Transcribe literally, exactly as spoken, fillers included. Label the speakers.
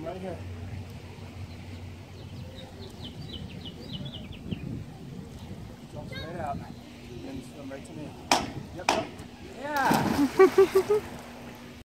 Speaker 1: right here. Jump straight out. And then swim right to me. Yep, yep. Yeah!